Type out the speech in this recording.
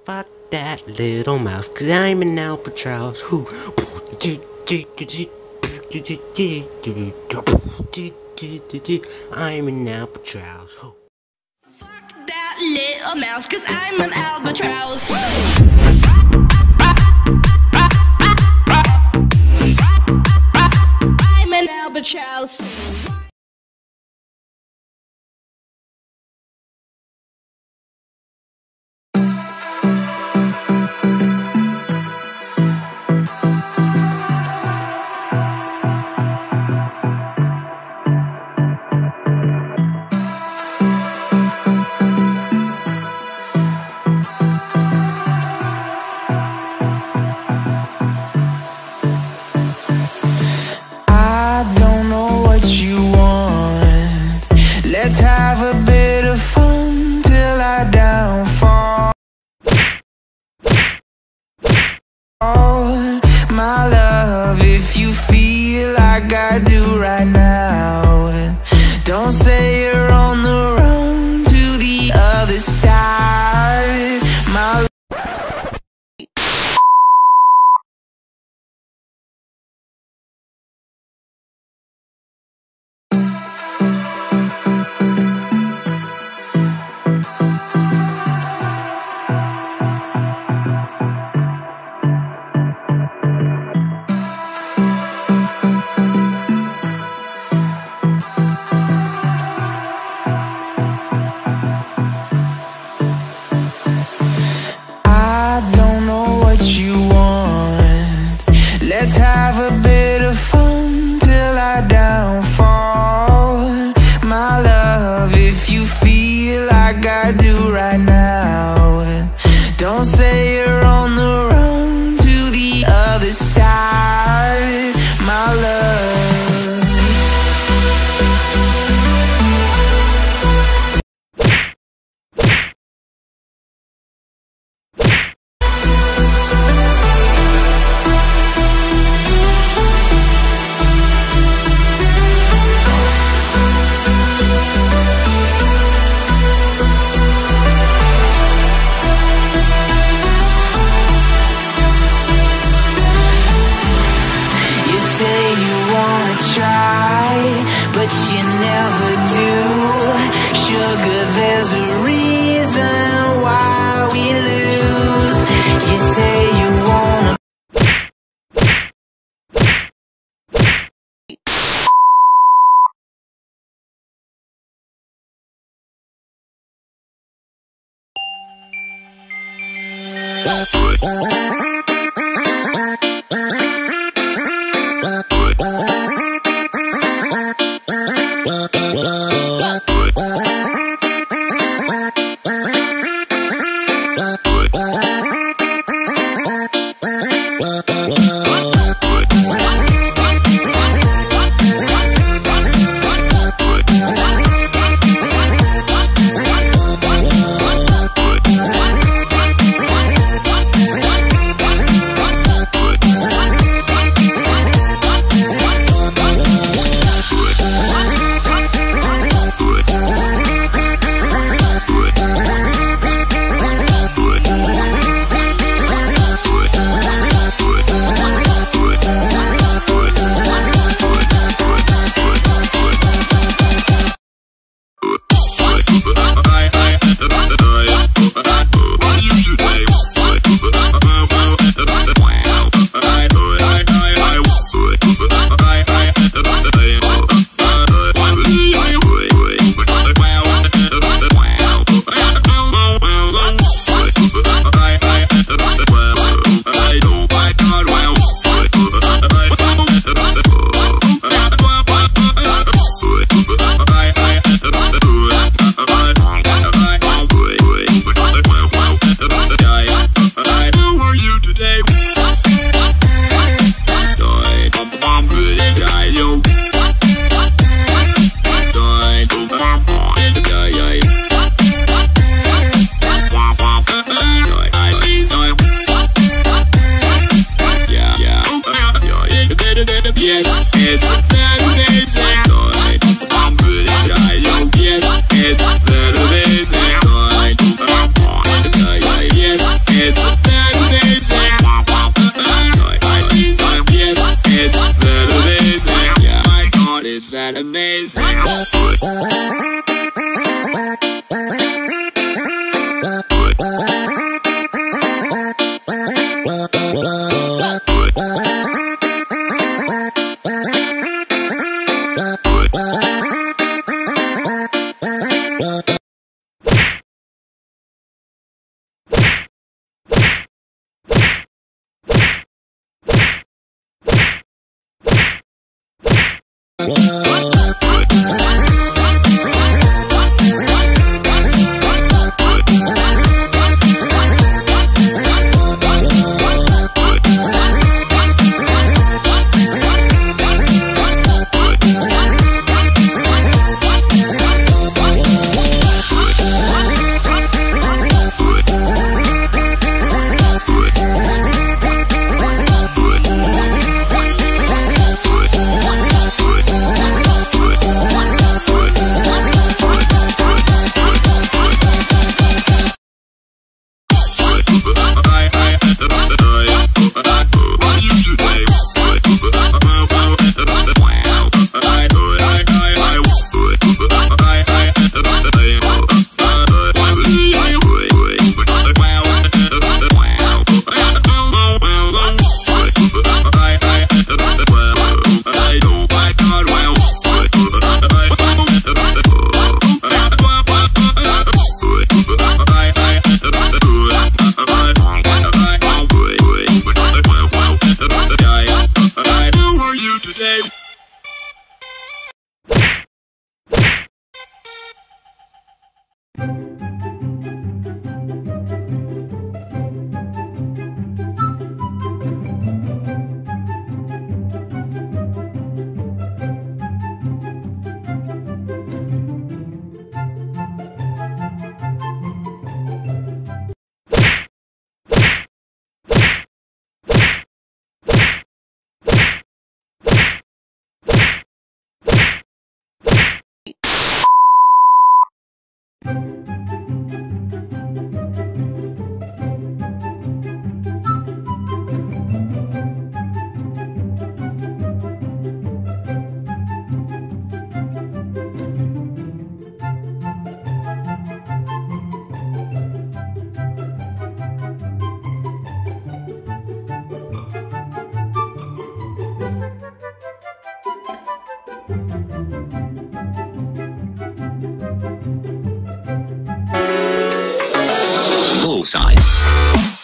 Fuck that little mouse, 'cause I'm an albatross. I'm an albatross. Fuck that little mouse, 'cause I'm an albatross. I'm an albatross. Let's have a bit of fun till I downfall. Oh, my love, if you feel like I do right now, don't say you're on the run to the other side. My let's have a bit of fun till I downfall. My love, if you feel like I do right now, don't say you're on the run to the other side. My love. But you never do. Sugar, there's a reason why we lose. You say you wanna. Bullseye.